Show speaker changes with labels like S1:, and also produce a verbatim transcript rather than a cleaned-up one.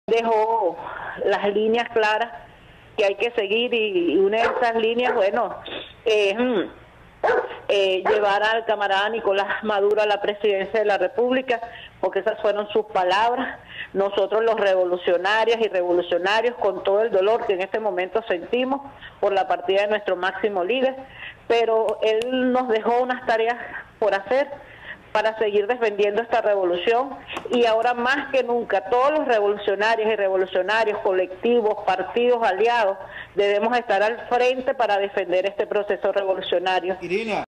S1: dejó las líneas claras que hay que seguir, y, y una de esas líneas, bueno, es eh, eh, llevar al camarada Nicolás Maduro a la presidencia de la República, porque esas fueron sus palabras. Nosotros los revolucionarias y revolucionarios, con todo el dolor que en este momento sentimos por la partida de nuestro máximo líder, pero él nos dejó unas tareas por hacer para seguir defendiendo esta revolución, y ahora más que nunca todos los revolucionarios y revolucionarios, colectivos, partidos, aliados, debemos estar al frente para defender este proceso revolucionario.
S2: Irina.